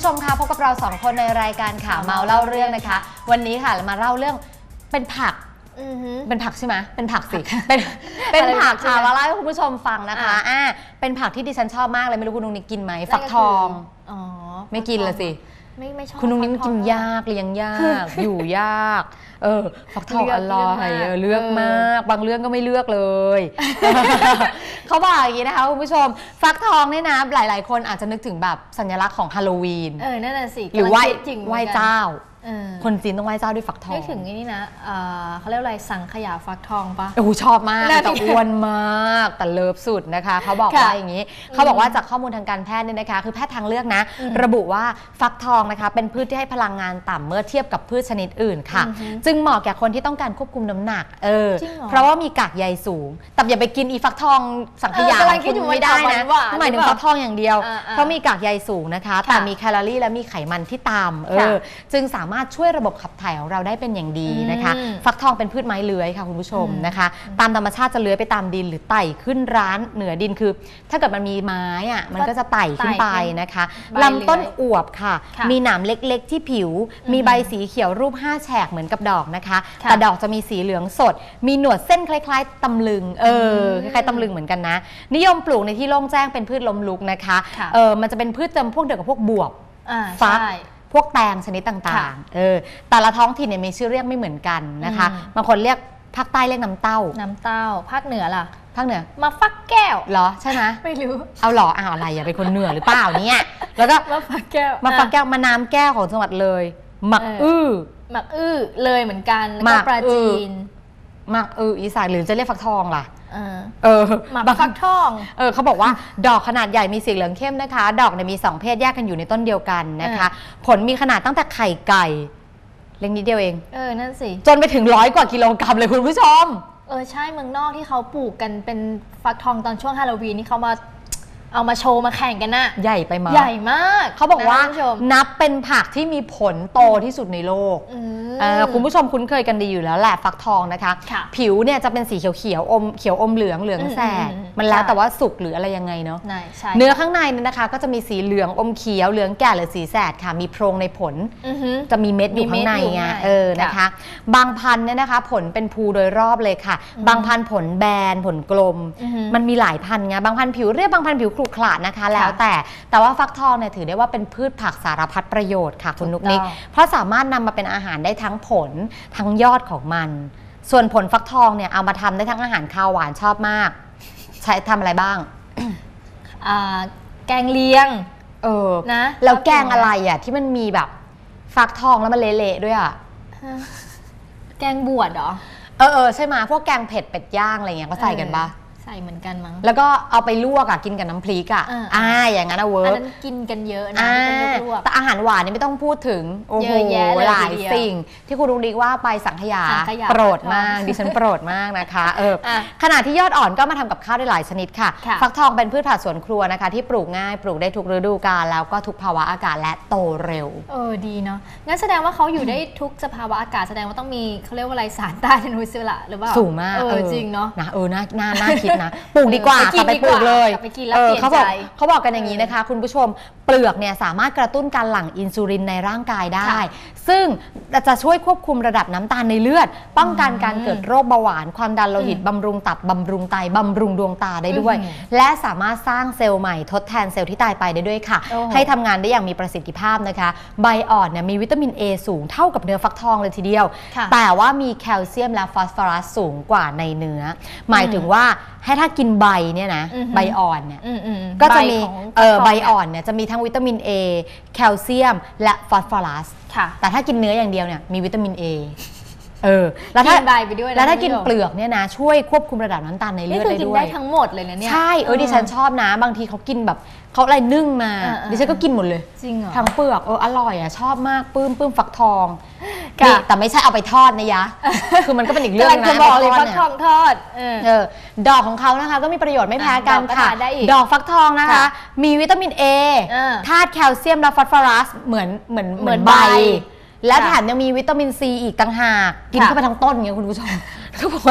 ผู้ชมคะพบกับเรา2คนในรายการข่าวเมาเล่าเรื่องนะคะวันนี้ค่ะเรามาเล่าเรื่องเป็นผักเป็นผักใช่ไหมเป็นผักสิเป็นผักค่ะมาเล่าให้คุณผู้ชมฟังนะคะเป็นผักที่ดิฉันชอบมากเลยไม่รู้คุณนุ้งนิกกินไหมฟักทองไม่กินเลยสิไม่ชอบคุณนุ้งนิกกินยากเลี้ยงยากอยู่ยากฟักทองอร่อยเลือกมากบางเรื่องก็ไม่เลือกเลยเขาบอกอย่างนี้นะคะคุณผู้ชมฟักทองเนี่ยนะหลายๆคนอาจจะนึกถึงแบบสัญลักษณ์ของฮาโลวีนนั่นแหละสิหรือไหว้เจ้าคนจีนต้องไหว้เจ้าด้วยฟักทองนึกถึงนี่นะเขาเรียกอะไรสังขยาฟักทองปะชอบมากแต่อ้วนมากแต่เลิฟสุดนะคะเขาบอกว่าอย่างนี้เขาบอกว่าจากข้อมูลทางการแพทย์เนี่ยนะคะคือแพทย์ทางเลือกนะระบุว่าฟักทองนะคะเป็นพืชที่ให้พลังงานต่ำเมื่อเทียบกับพืชชนิดอื่นค่ะจึงเหมาะแก่คนที่ต้องการควบคุมน้ำหนักเพราะว่ามีกากใยสูงแต่อย่าไปกินอีฟักทองสังขยาคุณไม่ได้นะหมายถึงฟักทองอย่างเดียวเพราะมีกากใยสูงนะคะแต่มีแคลอรี่และมีไขมันที่ต่ำจึงสามารถช่วยระบบขับถ่ายของเราได้เป็นอย่างดีนะคะฟักทองเป็นพืชไม้เลื้อยค่ะคุณผู้ชมนะคะตามธรรมชาติจะเลื้อยไปตามดินหรือไต่ขึ้นร้านเหนือดินคือถ้าเกิดมันมีไม้อะมันก็จะไต่ขึ้นไปนะคะลำต้นอวบค่ะมีหนามเล็กๆที่ผิวมีใบสีเขียวรูป5แฉกเหมือนกับดอกนะคะแต่ดอกจะมีสีเหลืองสดมีหนวดเส้นคล้ายๆตำลึงคล้ายๆตำลึงเหมือนกันนะนิยมปลูกในที่โล่งแจ้งเป็นพืชล้มลุกนะคะมันจะเป็นพืชจำพวกเดียวกับพวกบวบฟักพวกแตงชนิดต่างๆแต่ละท้องถิ่นเนี่ยมีชื่อเรียกไม่เหมือนกันนะคะบางคนเรียกภาคใต้เรียกน้ำเต้าภาคเหนือล่ะภาคเหนือมาฟักแก้วเหรอใช่ไหมไม่รู้เอาหรออะไรอย่าเป็นคนเหนือหรือเปล่าเนี่ยแล้วก็มาฟักแก้วมาน้ำแก้วของจังหวัดเลยหมักอื้อเลยเหมือนกันแล้วก็ปราจีนหมักอีสานหรือจะเรียกฟักทองล่ะหมักฟักทองเขาบอกว่าดอกขนาดใหญ่มีสีเหลืองเข้มนะคะดอกเนี่ยมี2เพศแยกกันอยู่ในต้นเดียวกันนะคะผลมีขนาดตั้งแต่ไข่ไก่เล็กนิดเดียวเองนั่นสิจนไปถึง100 กว่ากิโลกรัมเลยคุณผู้ชมใช่เมืองนอกที่เขาปลูกกันเป็นฟักทองตอนช่วงฮาโลวีนนี่เขาเอามาโชว์มาแข่งกันน่ะใหญ่ไปมากใหญ่มากเขาบอกว่านับเป็นผักที่มีผลโตที่สุดในโลกคุณผู้ชมคุ้นเคยกันดีอยู่แล้วแหละฟักทองนะคะผิวเนี่ยจะเป็นสีเขียวอมเหลืองแสดมันแล้วแต่ว่าสุกหรืออะไรยังไงเนาะเนื้อข้างในเนี่ยนะคะก็จะมีสีเหลืองอมเขียวเหลืองแก่หรือสีแสดค่ะมีโพรงในผลจะมีเม็ดอยู่ข้างในไงนะคะบางพันธุ์เนี่ยนะคะผลเป็นภูโดยรอบเลยค่ะบางพันธุ์ผลแบนผลกลมมันมีหลายพันธุ์ไงบางพันธุ์ผิวเรียบบางพันธุ์ผิวขรุขระนะคะแล้วแต่ว่าฟักทองเนี่ยถือได้ว่าเป็นพืชผักสารพัดประโยชน์ค่ะคุณนุกนิกเพราะสามารถนำมาเป็นอาหารได้ทั้งผลทั้งยอดของมันส่วนผลฟักทองเนี่ยเอามาทำได้ทั้งอาหารข้าวหวานชอบมากใช้ทำอะไรบ้างแกงเลียงนะแล้วแกงอะไรอ่ะที่มันมีแบบฟักทองแล้วมันเละๆด้วยอ่ะแกงบวชเหรอใช่ไหมพวกแกงเผ็ดเป็ดย่างอะไรเงี้ยก็ใส่กันปะใส่เหมือนกันมั้งแล้วก็เอาไปลวกกินกับน้ำพริกอย่างนั้นเวิร์กอันนั้นกินกันเยอะนะลวกแต่อาหารหวานนี่ไม่ต้องพูดถึงโอ้โหหลายสิ่งที่คุณลุงดีว่าไปสังขยาโปรดมากดิฉันโปรดมากนะคะขณะที่ยอดอ่อนก็มาทำกับข้าวได้หลายชนิดค่ะฟักทองเป็นพืชผักสวนครัวนะคะที่ปลูกง่ายปลูกได้ทุกฤดูกาลแล้วก็ทุกภาวะอากาศและโตเร็วดีเนาะงั้นแสดงว่าเขาอยู่ได้ทุกสภาวะอากาศแสดงว่าต้องมีเขาเรียกว่าอะไรสารต้านอนุมูลอิสระหรือว่าสูงมากจริงเนาะน่าคิดนะปลูกดีกว่ากลับไปปลูกเลยเขาบอกกันอย่างนี้นะคะคุณผู้ชมเปลือกเนี่ยสามารถกระตุ้นการหลั่งอินซูลินในร่างกายได้ซึ่งจะช่วยควบคุมระดับน้ำตาลในเลือดป้องกันการเกิดโรคเบาหวานความดันโลหิตบำรุงตับบำรุงไตบำรุงดวงตาได้ด้วยและสามารถสร้างเซลล์ใหม่ทดแทนเซลล์ที่ตายไปได้ด้วยค่ะให้ทำงานได้อย่างมีประสิทธิภาพนะคะใบอ่อนเนี่ยมีวิตามิน A สูงเท่ากับเนื้อฟักทองเลยทีเดียวแต่ว่ามีแคลเซียมและฟอสฟอรัสสูงกว่าในเนื้อหมายถึงว่าให้ถ้ากินใบเนี่ยนะใบอ่อนเนี่ยก็จะมีใบอ่อนเนี่ยจะมีทั้งวิตามิน A แคลเซียมและฟอสฟอรัสแต่ถ้ากินเนื้ออย่างเดียวเนี่ยมีวิตามิน A แล้วถ้ากินเปลือกเนี่ยนะช่วยควบคุมระดับน้ำตาลในเลือดได้ด้วยได้ทั้งหมดเลยนะเนี่ยใช่ดิฉันชอบนะบางทีเขากินแบบเขาอะไรนึ่งมาดิฉันก็กินหมดเลยจริงเหรอทั้งเปลือกอร่อยชอบมากปื้มฟักทองแต่ไม่ใช่เอาไปทอดนะยะคือมันก็เป็นอีกเรื่องนะบอกเลยฟักทองทอดดอกของเขานะคะก็มีประโยชน์ไม่แพ้กันค่ะดอกฟักทองนะคะมีวิตามิน A ธาตุแคลเซียมและฟอสฟอรัสเหมือนใบและแถมยังมีวิตามินซีอีกต่างหากกินเข้าไปทั้งต้นอย่างเงี้ยคุณผู้ชมเขาบอกว่า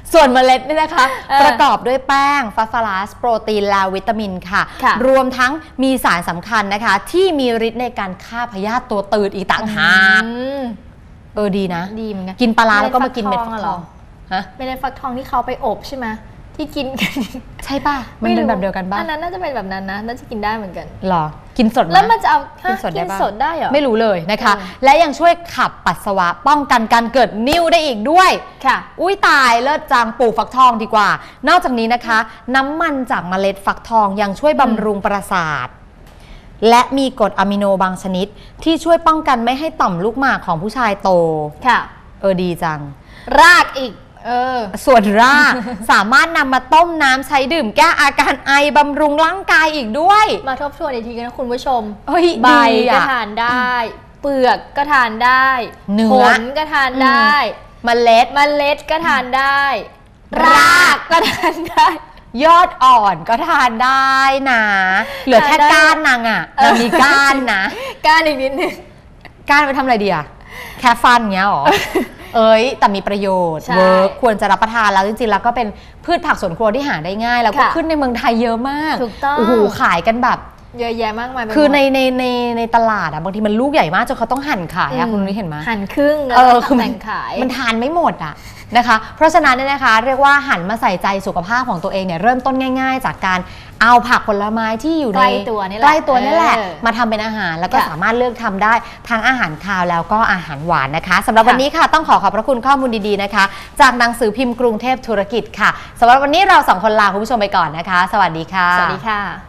ส่วนเมล็ดนี่นะคะประกอบด้วยแป้งฟอสฟอรัสโปรตีนและวิตามินค่ะรวมทั้งมีสารสำคัญนะคะที่มีฤทธิ์ในการฆ่าพยาธิตัวตืดอีกต่างหากดีนะดีเหมือนกันกินปลาร้าแล้วก็มากินเม็ดฟักทองเม็ดฟักทองที่เขาไปอบใช่ไหมที่กินกันใช่ป่ะมันเป็นแบบเดียวกันบ้างอันนั้นน่าจะเป็นแบบนั้นนะน่าจะกินได้เหมือนกันหรอกินสดแล้วมันจะเอากินสดได้เหรอไม่รู้เลยนะคะและยังช่วยขับปัสสาวะป้องกันการเกิดนิ่วได้อีกด้วยค่ะอุ้ยตายเลิศจังปลูกฟักทองดีกว่านอกจากนี้นะคะน้ำมันจากเมล็ดฟักทองยังช่วยบำรุงประสาทและมีกรดอะมิโนบางชนิดที่ช่วยป้องกันไม่ให้ต่อมลูกหมากของผู้ชายโตค่ะดีจังรากอีกส่วนรากสามารถนำมาต้มน้ำใช้ดื่มแก้อาการไอบำรุงร่างกายอีกด้วยมาทบทวนอีกทีกันนะคุณผู้ชมใบก็ทานได้ เปลือกก็ทานได้ผลก็ทานได้เมล็ดก็ทานได้รากก็ทานได้ยอดอ่อนก็ทานได้นะเหลือแค่ก้านนางอ่ะมันมีก้านนะก้านอีกนิดนึงก้านไปทำอะไรดีอ่ะแค่ฟันเงี้ยหรอแต่มีประโยชน์เวิร์กควรจะรับประทานแล้วจริงๆแล้วก็เป็นพืชผักสวนครัวที่หาได้ง่ายแล้วก็ขึ้นในเมืองไทยเยอะมากถูกต้องโอ้โหขายกันแบบเยอะแยะมากมายคือในตลาดอ่ะบางทีมันลูกใหญ่มากจนเขาต้องหั่นขายคุณนี่เห็นไหมหั่นครึ่งแล้วแต่งขายมันทานไม่หมดอ่ะนะคะเพราะฉะนั้นเนี่ยนะคะเรียกว่าหันมาใส่ใจสุขภาพของตัวเองเนี่ยเริ่มต้นง่ายๆจากการเอาผักผลไม้ที่อยู่ในใกล้ตัวนี่แหละมาทำเป็นอาหารแล้วก็สามารถเลือกทำได้ทั้งอาหารคาวแล้วก็อาหารหวานนะคะสำหรับวันนี้ค่ะต้องขอบพระคุณข้อมูลดีๆนะคะจากหนังสือพิมพ์กรุงเทพธุรกิจค่ะสำหรับวันนี้เรา2 คนลาคุณผู้ชมไปก่อนนะคะสวัสดีค่ะสวัสดีค่ะ